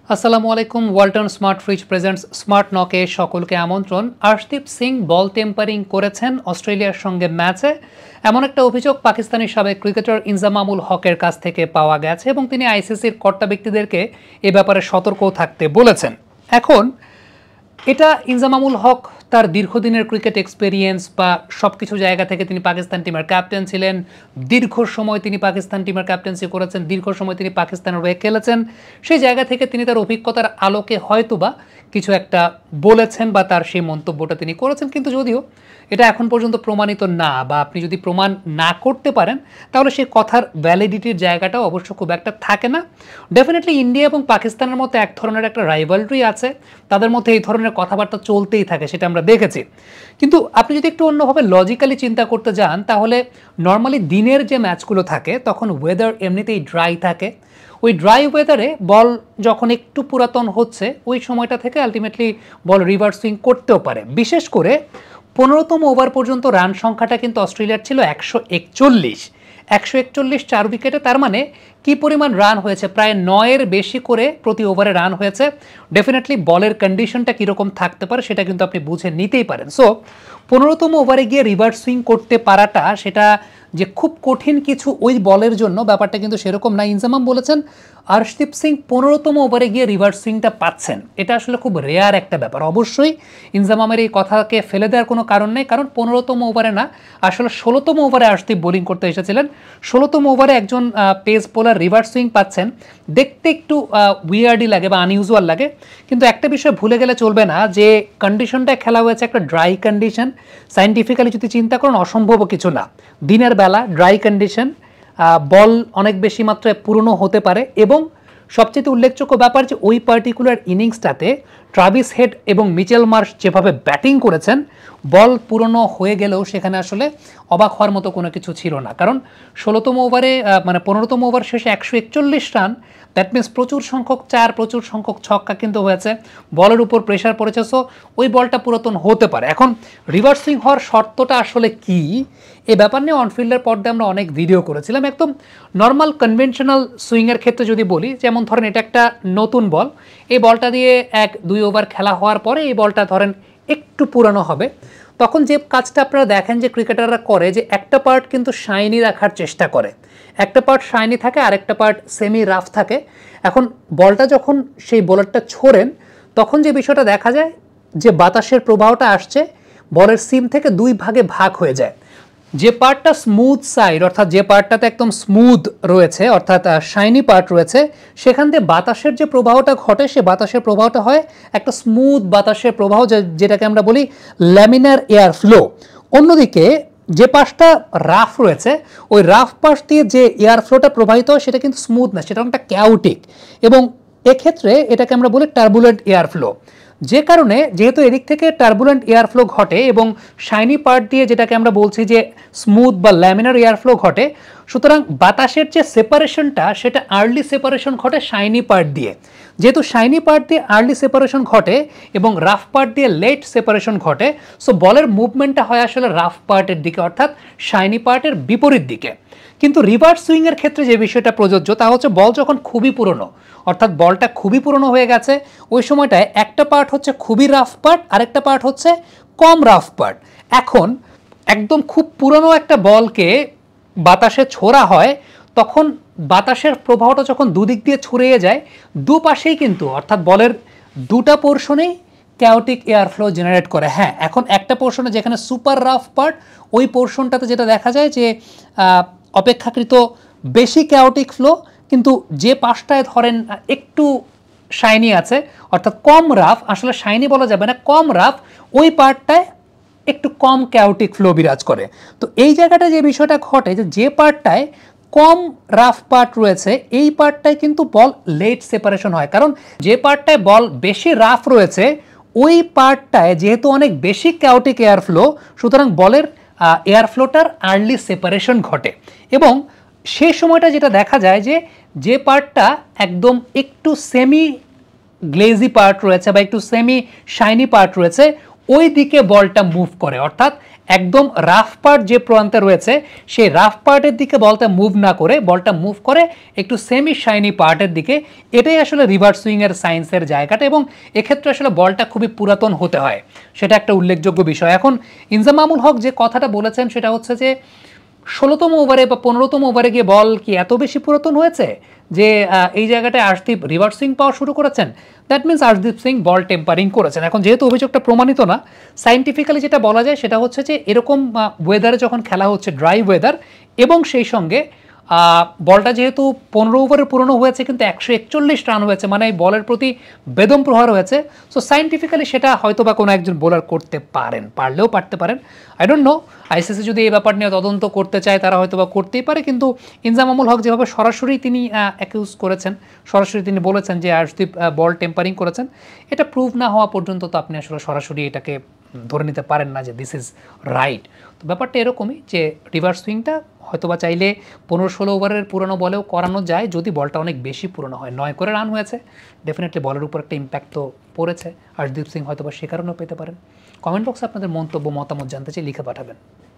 আসসালামু আলাইকুম। Walton smart fridge presents smart নকে সকলকে আমন্ত্রণ। আর্শদীপ সিং বল টেম্পারিং করেছেন অস্ট্রেলিয়ার সঙ্গে ম্যাচে, এমন একটা অভিযোগ পাকিস্তানি সাবেক ক্রিকেটার ইনজামামুল হকের কাছ থেকে পাওয়া গেছে এবং তিনি আইসিসির কর্তা ব্যক্তিদেরকে এ ব্যাপারে সতর্ক থাকতে বলেছেন। এখন এটা ইনজামামুল হক তার দীর্ঘদিনের ক্রিকেট এক্সপেরিয়েন্স বা সব কিছু জায়গা থেকে তিনি পাকিস্তান টিমের ক্যাপ্টেন ছিলেন, দীর্ঘ সময় তিনি পাকিস্তান টিমের ক্যাপ্টেন্সি করেছেন, দীর্ঘ সময় তিনি পাকিস্তানের হয়ে খেলেছেন। সেই জায়গা থেকে তিনি তার অভিজ্ঞতার আলোকে হয়তোবা কিছু একটা বলেছেন বা তার সেই মন্তব্যটা তিনি করেছেন, কিন্তু যদিও এটা এখন পর্যন্ত প্রমাণিত না বা আপনি যদি প্রমাণ না করতে পারেন তাহলে সেই কথার ভ্যালিডিটির জায়গাটাও অবশ্য খুব একটা থাকে না। ডেফিনেটলি ইন্ডিয়া এবং পাকিস্তানের মধ্যে এক ধরনের একটা রাইভালরি আছে, তাদের মধ্যে এই ধরনের কথাবার্তা চলতেই থাকে, সেটা আমরা দেখেছি। কিন্তু আপনি যদি একটু অন্যভাবে লজিক্যালি চিন্তা করতে যান তাহলে নর্মালি দিনের যে ম্যাচগুলো থাকে তখন ওয়েদার এমনিতেই ড্রাই থাকে। ওই ড্রাই ওয়েদারে বল যখন একটু পুরাতন হচ্ছে ওই সময়টা থেকে আলটিমেটলি বল রিভার্স সুইং করতেও পারে। বিশেষ করে 15তম ওভার পর্যন্ত রান সংখ্যাটা কিন্তু অস্ট্রেলিয়ার ছিল 141 4 উইকেটে। তার মানে কি পরিমাণ রান হয়েছে, প্রায় 9-এর বেশি করে প্রতি ওভারে রান হয়েছে। ডেফিনেটলি বলের কন্ডিশনটা কীরকম থাকতে পারে সেটা কিন্তু আপনি বুঝে নিতেই পারেন। সো 15তম ওভারে গিয়ে রিভার্স সুইং করতে পারাটা সেটা যে খুব কঠিন কিছু ওই বলের জন্য, ব্যাপারটা কিন্তু সেরকম না। ইনজামাম বলেছেন আর্শদীপ সিং 15তম ওভারে গিয়ে রিভার্স সুইংটা পাচ্ছেন, এটা আসলে খুব রেয়ার একটা ব্যাপার। অবশ্যই ইনজামামের এই কথাকে ফেলে দেওয়ার কোনো কারণ নেই, কারণ 15তম ওভারে না, আসলে 16তম ওভারে আর্শদীপ বোলিং করতে এসেছিলেন। 16তম ওভারে একজন পেস বোলার রিভার্স সুইং পাচ্ছেন, দেখতে একটু উইয়ার্ডই লাগে বা আনইউজুয়াল লাগে। কিন্তু একটা বিষয় ভুলে গেলে চলবে না যে কন্ডিশনটা খেলা হয়েছে একটা ড্রাই কন্ডিশন। সায়েন্টিফিক্যালি যদি চিন্তা করেন অসম্ভব কিছু না, দিনের বেলা ড্রাই কন্ডিশন, বল অনেক বেশি মাত্রায় পুরনো হতে পারে। এবং সবচেয়ে উল্লেখযোগ্য ব্যাপার যে ওই পার্টিকুলার ইনিংসটাতে ট্রাভিস হেড এবং মিচেল মার্শ যেভাবে ব্যাটিং করেছেন, বল পুরনো হয়ে গেলেও সেখানে আসলে অবাক হওয়ার মতো কোনো কিছু ছিল না। কারণ 16তম ওভারে 15তম ওভার শেষে 141 রান, দ্যাট মিনস প্রচুর সংখ্যক চার, প্রচুর সংখ্যক ছক্কা কিন্তু হয়েছে, বলের উপর প্রেশার পড়েছে। সো ওই বলটা পুরাতন হতে পারে। এখন রিভার্স সুইং হওয়ার শর্তটা আসলে কি, এই ব্যাপার নিয়ে অনফিল্ডের পর্দায় আমরা অনেক ভিডিও করেছিলাম। একদম নর্মাল কনভেনশনাল সুইংয়ের ক্ষেত্রে যদি বলি, যেমন ধরেন এটা একটা নতুন বল, এই বলটা দিয়ে 1-2 ওভার খেলা হওয়ার পরে এই বলটা ধরেন একটু পুরানো হবে, তখন যে কাজটা আপনারা দেখেন যে ক্রিকেটাররা করে যে একটা পার্ট কিন্তু শাইনি রাখার চেষ্টা করে, একটা পার্ট শাইনি থাকে আরেকটা পার্ট সেমি রাফ থাকে। এখন বলটা যখন সেই বোলারটা ছোড়েন তখন যে বিষয়টা দেখা যায় যে বাতাসের প্রবাহটা আসছে বলের সিম থেকে 2 ভাগে ভাগ হয়ে যায়। যে পার্টটা স্মুথ সাইড, অর্থাৎ যে পার্টটাতে একদম স্মুথ রয়েছে, অর্থাৎ শাইনি পার্ট রয়েছে, সেখান থেকে বাতাসের যে প্রবাহটা ঘটে সে বাতাসের প্রবাহটা হয় একটা স্মুথ বাতাসের প্রবাহ, যেটাকে আমরা বলি ল্যামিনার এয়ার ফ্লো। অন্যদিকে যে পাশটা রাফ রয়েছে ওই রাফ পাশ দিয়ে যে এয়ার ফ্লোটা প্রবাহিত হয় সেটা কিন্তু স্মুথ না, সেটা একটা ক্যাওটিক, এবং এক্ষেত্রে এটাকে আমরা বলি টার্বুলেন্ট এয়ার ফ্লো। যে কারণে যেহেতু এদিক থেকে টার্বুলেন্ট এয়ার ফ্লো ঘটে এবং শাইনি পার্ট দিয়ে যেটাকে আমরা বলছি যে স্মুথ বা ল্যামিনার এয়ার ফ্লো ঘটে, সুতরাং বাতাসের যে সেপারেশনটা সেটা আর্লি সেপারেশন ঘটে শাইনি পার্ট দিয়ে। যেহেতু শাইনি পার্ট দিয়ে আর্লি সেপারেশন ঘটে এবং রাফ পার্ট দিয়ে লেট সেপারেশন ঘটে, সো বলের মুভমেন্টটা হয় আসলে রাফ পার্টের দিকে, অর্থাৎ শাইনি পার্টের বিপরীত দিকে। কিন্তু রিভার্স সুইংয়ের ক্ষেত্রে যে বিষয়টা প্রযোজ্য তা হচ্ছে বল যখন খুবই পুরনো, অর্থাৎ বলটা খুবই পুরনো হয়ে গেছে, ওই সময়টায় একটা পার্ট হচ্ছে খুবই রাফ পার্ট, আরেকটা পার্ট হচ্ছে কম রাফ পার্ট। এখন একদম খুব পুরনো একটা বলকে বাতাসে ছোড়া হয়, তখন বাতাসের প্রবাহটা যখন দুদিক দিয়ে ছড়িয়ে যায় দুপাশেই কিন্তু, অর্থাৎ বলের দুটা পোর্শনেই ক্যাওটিক এয়ার ফ্লো জেনারেট করে। হ্যাঁ, এখন একটা পোর্শনে যেখানে সুপার রাফ পার্ট, ওই পোর্শনটাতে যেটা দেখা যায় যে অপেক্ষাকৃত বেশি ক্যাওটিক ফ্লো, কিন্তু যে পাশটায় ধরেন একটু শাইনি আছে, অর্থাৎ কম রাফ, আসলে শাইনি বলা যাবে না, কম রাফ, ওই পার্টটায় একটু কম ক্যাওটিক ফ্লো বিরাজ করে। তো এই জায়গাটা যে বিষয়টা ঘটে যে পার্টটায় কম রাফ পার্ট রয়েছে এই পার্টটায় কিন্তু বল লেট সেপারেশন হয়, কারণ যে পার্টটায় বল বেশি রাফ রয়েছে ওই পার্টটায় যেহেতু অনেক বেশি ক্যাওটিক এয়ার ফ্লো, সুতরাং বলের এয়ার ফ্লোটার আর্লি সেপারেশন ঘটে। এবং সেই সময়টা যেটা দেখা যায় যে পার্টটা একদম একটু সেমি গ্লেজি পার্ট রয়েছে বা একটু সেমি শাইনি পার্ট রয়েছে, ওই দিকে বলটা মুভ করে, অর্থাৎ একদম রাফ পার্ট যে প্রান্তে রয়েছে সেই রাফ পার্টের দিকে বলটা মুভ না করে বলটা মুভ করে একটু সেমি শাইনি পার্টের দিকে। এটাই আসলে রিভার্স সুইংয়ের সায়েন্সের জায়গাটা, এবং এক্ষেত্রে আসলে বলটা খুবই পুরাতন হতে হয়, সেটা একটা উল্লেখযোগ্য বিষয়। এখন ইনজামামুল হক যে কথাটা বলেছেন সেটা হচ্ছে যে 16তম ওভারে বা 15তম ওভারে গিয়ে বল কি এত বেশি পুরাতন হয়েছে যে এই জায়গাটায় আর্শদীপ রিভার্স সুইং পাওয়া শুরু করেছেন, that means Arshdeep Singh ball tampering করেছেন। এখন যেহেতু অভিযোগটা প্রমাণিত না, সাইন্টিফিক্যালি যেটা বলা যায় সেটা হচ্ছে যে এরকম ওয়েদারে যখন খেলা হচ্ছে, ড্রাই ওয়েদার, এবং সেই সঙ্গে বলটা যেহেতু 15 ওভারের পুরনো হয়েছে কিন্তু 141 রান হয়েছে, মানে এই বলের প্রতি বেদম প্রহার হয়েছে। সো সাইন্টিফিক্যালি সেটা হয়তো বা কোনো একজন বোলার করতে পারেন, পারলেও পারতে পারেন, আই ডোন্ট নো। আইসিসি যদি এই ব্যাপার নিয়ে তদন্ত করতে চায় তারা হয়তো বা করতেই পারে, কিন্তু ইনজামামুল হক যেভাবে সরাসরি তিনি অ্যাকিউজ করেছেন, সরাসরি তিনি বলেছেন যে আর্শদীপ বল টেম্পারিং করেছেন, এটা প্রুভ না হওয়া পর্যন্ত তো আপনি আসলে সরাসরি এটাকে ধরে নিতে পারেন না যে দিস ইজ রাইট। তো ব্যাপারটা এরকমই যে রিভার্স সুইংটা হয়তোবা চাইলে 15-16 ওভারের পুরনো বলেও করানো যায় যদি বলটা অনেক বেশি পুরনো হয়। 9 করে রান হয়েছে, ডেফিনেটলি বলের উপর একটা ইম্প্যাক্ট তো পড়েছে, আর্শদীপ সিং হয়তোবা সে কারণেও পেতে পারেন। কমেন্ট বক্সে আপনাদের মন্তব্য মতামত জানতে চাই, লিখে পাঠাবেন।